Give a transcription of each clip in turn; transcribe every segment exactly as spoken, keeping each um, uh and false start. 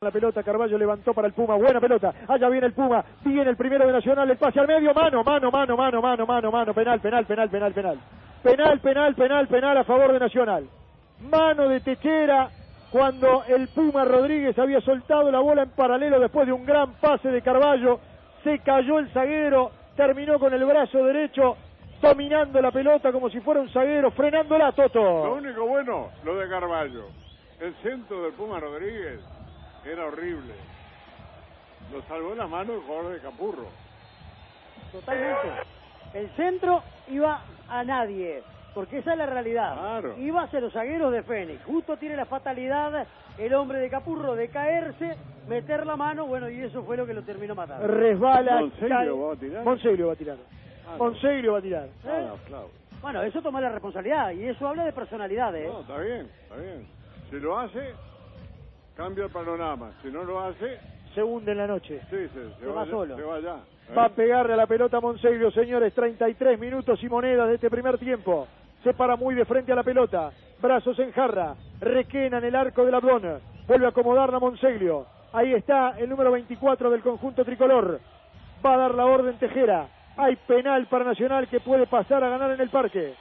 La pelota, Carballo levantó para el Puma, buena pelota, allá viene el Puma, viene el primero de Nacional, el pase al medio, mano, mano, mano, mano, mano, mano, mano, penal, penal, penal, penal, penal, penal, penal, penal, penal a favor de Nacional, mano de Techera, cuando el Puma Rodríguez había soltado la bola en paralelo después de un gran pase de Carballo, se cayó el zaguero, terminó con el brazo derecho, dominando la pelota como si fuera un zaguero, frenándola, Toto. Lo único bueno, lo de Carballo, el centro del Puma Rodríguez era horrible. Lo salvó la mano el jugador de Capurro. Totalmente. El centro iba a nadie, porque esa es la realidad. Claro. Iba hacia los zagueros de Fénix. Justo tiene la fatalidad el hombre de Capurro de caerse, meter la mano, bueno, y eso fue lo que lo terminó matando. Resbala. Monseglio va a tirar. Monseglio va a tirar. Ah, no. Monseglio va a tirar. Ah, no, claro. Bueno, eso toma la responsabilidad y eso habla de personalidad, ¿eh? No, está bien, está bien. Si lo hace, cambia el panorama. Si no lo hace, se hunde en la noche. sí, se, se, Se va, va ya, solo. se va allá. Va a pegarle a la pelota Monseglio, señores, treinta y tres minutos y monedas de este primer tiempo. Se para muy de frente a la pelota, brazos en jarra, Requena en el arco del Ablón, vuelve a acomodarla Monseglio. Ahí está el número veinticuatro del conjunto tricolor. Va a dar la orden Tejera. Hay penal para Nacional que puede pasar a ganar en el parque.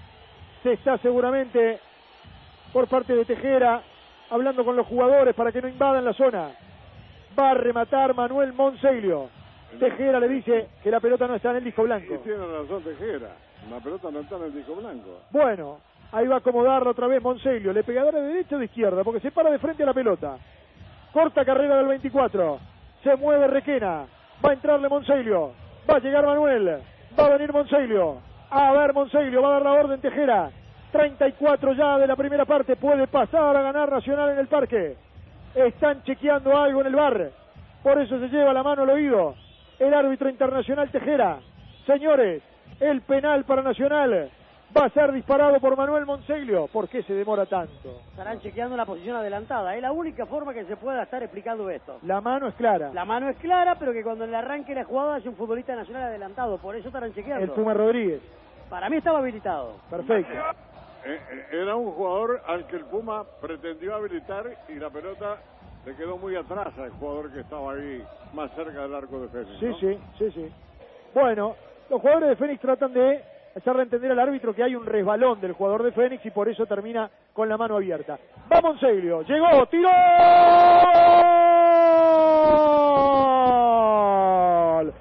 Se está seguramente por parte de Tejera hablando con los jugadores para que no invadan la zona. Va a rematar Manuel Monseglio. Tejera le dice que la pelota no está en el disco blanco. Y tiene razón Tejera. La pelota no está en el disco blanco. Bueno, ahí va a acomodarla otra vez Monseglio. Le pegará de derecha o de izquierda porque se para de frente a la pelota. Corta carrera del veinticuatro. Se mueve Requena. Va a entrarle Monseglio. Va a llegar Manuel. Va a venir Monseglio. A ver Monseglio. Va a dar la orden Tejera. treinta y cuatro ya de la primera parte. Puede pasar a ganar Nacional en el parque. Están chequeando algo en el V A R. Por eso se lleva la mano al oído el árbitro internacional Tejera. Señores, el penal para Nacional va a ser disparado por Manuel Monseglio. ¿Por qué se demora tanto? Estarán chequeando la posición adelantada. Es la única forma que se pueda estar explicando esto. La mano es clara. La mano es clara, pero que cuando le arranque la jugada es un futbolista nacional adelantado. Por eso estarán chequeando. El Puma Rodríguez. Para mí estaba habilitado. Perfecto. Eh, eh, era un jugador al que el Puma pretendió habilitar y la pelota le quedó muy atrás al jugador que estaba ahí más cerca del arco de Fénix. Sí, ¿no? sí, sí, sí. Bueno, los jugadores de Fénix tratan de hacerle entender al árbitro que hay un resbalón del jugador de Fénix y por eso termina con la mano abierta. Va Monseglio, llegó, tiró. ¡Gol!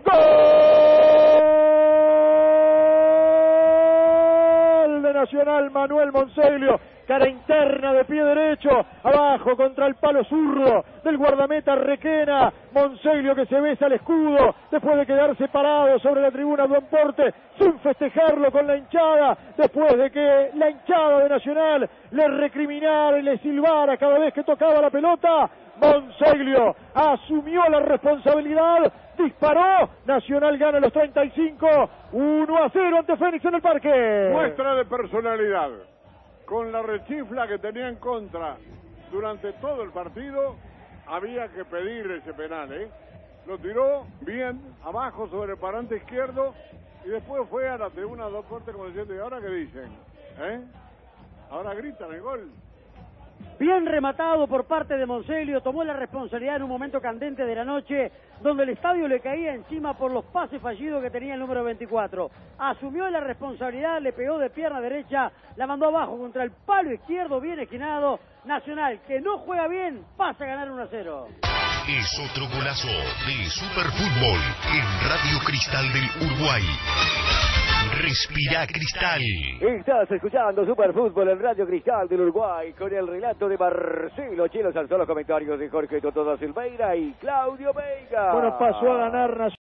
¡Gol de Nacional! Manuel Monseglio. Cara interna de pie derecho, abajo contra el palo zurdo del guardameta Requena. Monseglio que se besa el escudo después de quedarse parado sobre la tribuna Don Porte sin festejarlo con la hinchada, después de que la hinchada de Nacional le recriminara y le silbara cada vez que tocaba la pelota. Monseglio asumió la responsabilidad, disparó, Nacional gana los treinta y cinco, uno a cero ante Fénix en el parque. Muestra de personalidad. Con la rechifla que tenía en contra durante todo el partido, había que pedir ese penal, ¿eh? Lo tiró bien, abajo sobre el parante izquierdo, y después fue a la tribuna dos fuertes como diciendo, ¿y ahora qué dicen? ¿Eh? Ahora gritan el gol. Bien rematado por parte de Monseglio, tomó la responsabilidad en un momento candente de la noche, donde el estadio le caía encima por los pases fallidos que tenía el número veinticuatro. Asumió la responsabilidad, le pegó de pierna derecha, la mandó abajo contra el palo izquierdo, bien esquinado. Nacional, que no juega bien, pasa a ganar uno a cero. Es otro golazo de Superfútbol en Radio Cristal del Uruguay. Respira Cristal. Estás escuchando Superfútbol en Radio Cristal del Uruguay con el relato de Marcelo Chelo. Saltó los comentarios de Jorge Totó da Silveira y Claudio Veiga. Bueno, pasó a ganar Nacional.